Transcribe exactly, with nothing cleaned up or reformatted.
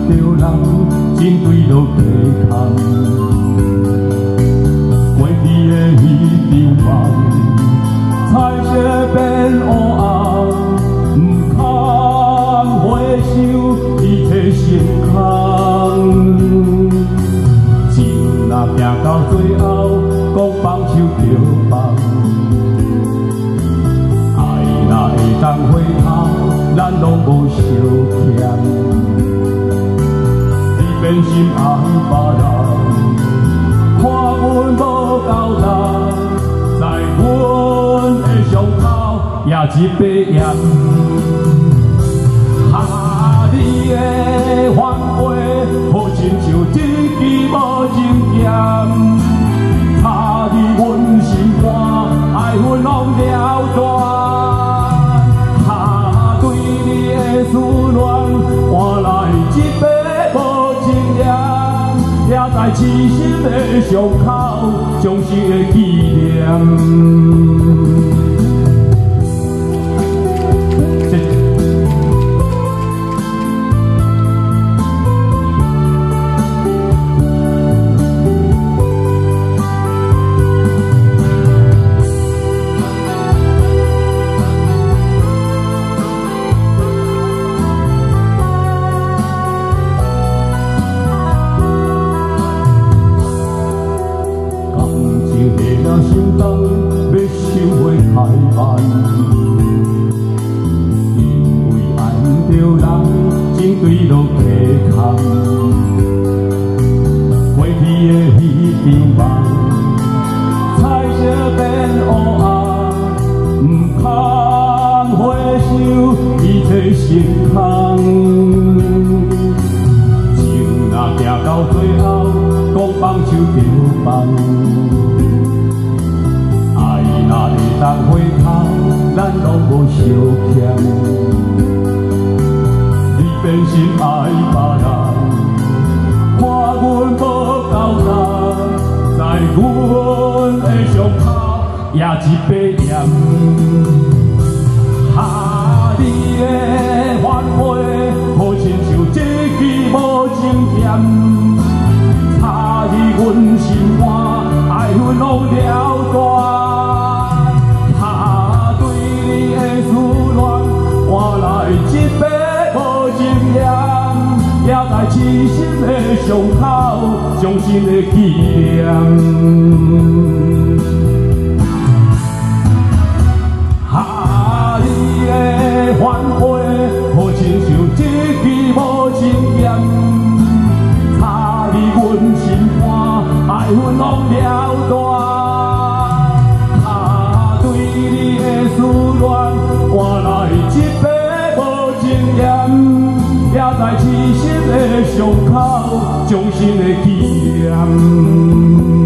着人，真对落低空。过去的彼场梦，彩色变乌红，不堪回首，一切成空。情若行到最后，讲放手就放。 若会当回头，咱拢无相欠。你变心爱别人，看阮无够力，在阮的伤口也一把盐。哈，你的反背，好亲像一支无情剑，插入阮心肝，爱阮拢了断。 思念换来一杯无情盐，也在痴心的伤口，终生的纪念。 心动要收回太慢，因为爱不着人，真对落低空。过去的彼场梦，彩色变乌红，不堪回首，一切成空。情若行到最后，讲放手就放。 若会当回头，咱拢无相欠。你变心爱别人，看阮无够力，在阮的伤口也一把盐。哈，你的反背，好亲像一支无情剑，插入阮心肝，爱阮拢了断。 换来一杯无情盐，也在痴心的伤口，终身的纪念。哈，你的反背，好亲像一支无情剑，插入阮心肝，爱阮拢了断。哈，对你的思念，换来一杯。 也在痴心的伤口，终身的纪念。